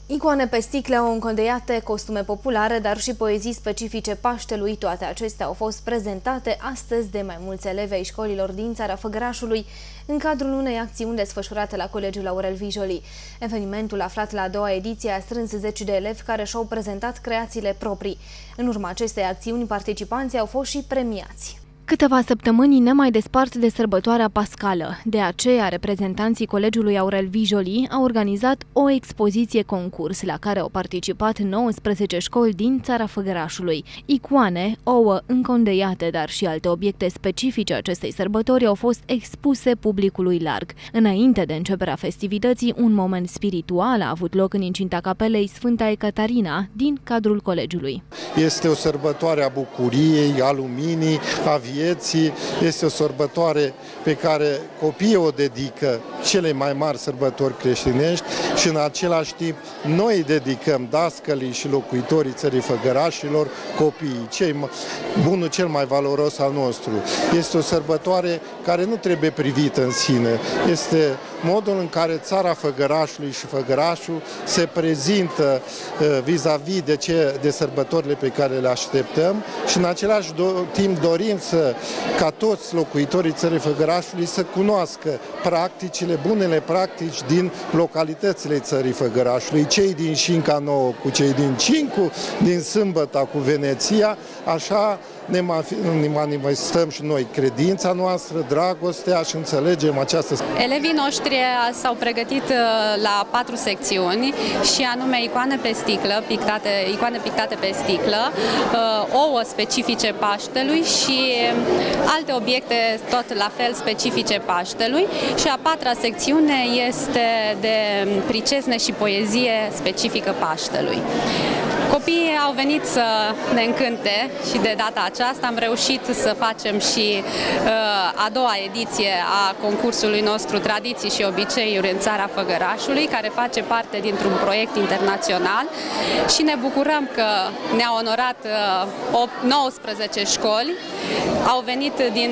Icoane pe sticle, încondeiate, costume populare, dar și poezii specifice Paștelui, toate acestea au fost prezentate astăzi de mai mulți elevi ai școlilor din țara Făgărașului, în cadrul unei acțiuni desfășurate la Colegiul Aurel Vijoli. Evenimentul, aflat la a doua ediție, a strâns zeci de elevi care și-au prezentat creațiile proprii. În urma acestei acțiuni, participanții au fost și premiați. Câteva săptămâni ne mai despart de sărbătoarea pascală. De aceea, reprezentanții Colegiului Aurel Vijoli au organizat o expoziție concurs la care au participat 19 școli din țara Făgărașului. Icoane, ouă încondeiate, dar și alte obiecte specifice acestei sărbători au fost expuse publicului larg. Înainte de începerea festivității, un moment spiritual a avut loc în incinta capelei Sfânta Ecaterina din cadrul colegiului. Este o sărbătoare a bucuriei, a luminii, a vieții, este o sărbătoare pe care copiii o dedică cele mai mari sărbători creștinești și în același timp noi dedicăm dascălii și locuitorii țării Făgărașilor copiii, bunul cel mai valoros al nostru. Este o sărbătoare care nu trebuie privită în sine, este modul în care țara Făgărașului și Făgărașul se prezintă vis-a-vis de sărbătorile pe care le așteptăm și în același timp dorim ca toți locuitorii țării Făgărașului să cunoască practicile, bunele practici din localitățile țării Făgărașului, cei din Șinca Nouă cu cei din Cincu, din Sâmbăta cu Veneția, așa ne manifestăm și noi credința noastră, dragostea și înțelegem această... Elevii noștri s-au pregătit la 4 secțiuni și anume icoane pe sticlă, icoane pictate pe sticlă, ouă specifice Paștelui și alte obiecte tot la fel specifice Paștelui și a 4-a secțiune este de pricesne și poezie specifică Paștelui. Copiii au venit să ne încânte și de data aceasta am reușit să facem și a doua ediție a concursului nostru Tradiții și obiceiuri în țara Făgărașului, care face parte dintr-un proiect internațional și ne bucurăm că ne-au onorat 19 școli, au venit din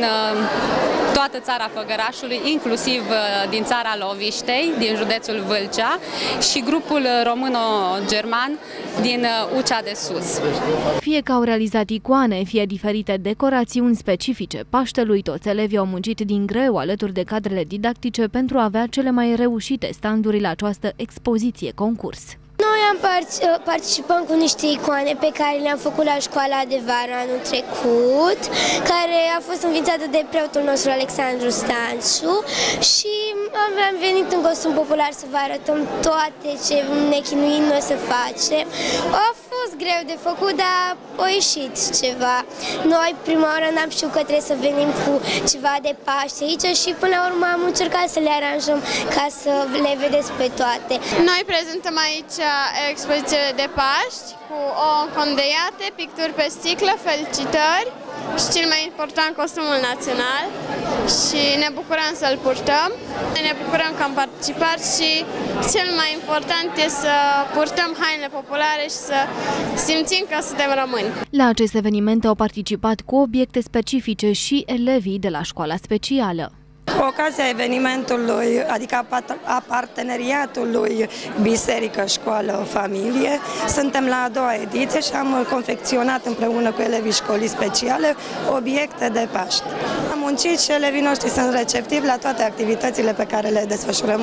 toată țara Făgărașului, inclusiv din țara Loviștei, din județul Vâlcea și grupul româno-german din Ucea de Sus. Fie că au realizat icoane, fie diferite decorațiuni specifice Paștelui, toți elevii au muncit din greu alături de cadrele didactice pentru a avea cele mai reușite standuri la această expoziție concurs. Noi participăm cu niște icoane pe care le-am făcut la școala de vară anul trecut, care a fost înființată de preotul nostru Alexandru Stanciu și am venit în costum popular să vă arătăm toate ce ne chinuim noi să facem. A fost greu de făcut, dar a ieșit ceva. Noi prima oară n-am știut că trebuie să venim cu ceva de Paște aici și până la urmă am încercat să le aranjăm ca să le vedeți pe toate. Noi prezentăm aici expoziție de Paști cu ouă încondeiate, picturi pe sticlă, felicitări și cel mai important costumul național și ne bucurăm să-l purtăm. Ne bucurăm că am participat și cel mai important este să purtăm hainele populare și să simțim că suntem români. La acest eveniment au participat cu obiecte specifice și elevii de la școala specială. Cu ocazia evenimentului, adică a parteneriatului Biserică-Școală-Familie, suntem la a doua ediție și am confecționat împreună cu elevii școlii speciale obiecte de Paști. Am muncit și elevii noștri sunt receptivi la toate activitățile pe care le desfășurăm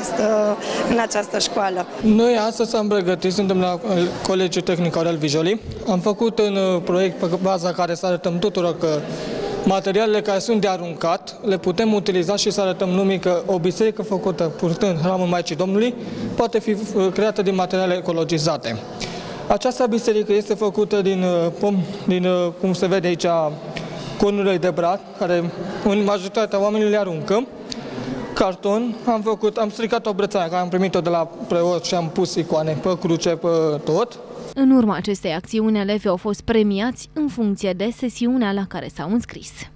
în această școală. Noi astăzi am pregătit, suntem la Colegiul Tehnic Aurel Vijoli. Am făcut un proiect pe baza care să arătăm tuturor că materialele care sunt de aruncat le putem utiliza și să arătăm lumii că o biserică făcută purtând hramul Maicii Domnului poate fi creată din materiale ecologizate. Această biserică este făcută din cum se vede aici, conurile de brad, care în majoritatea oamenilor le aruncă, carton, am stricat o brățară care am primit-o de la preot și am pus icoane pe cruce, pe tot. În urma acestei acțiuni, elevii au fost premiați în funcție de sesiunea la care s-au înscris.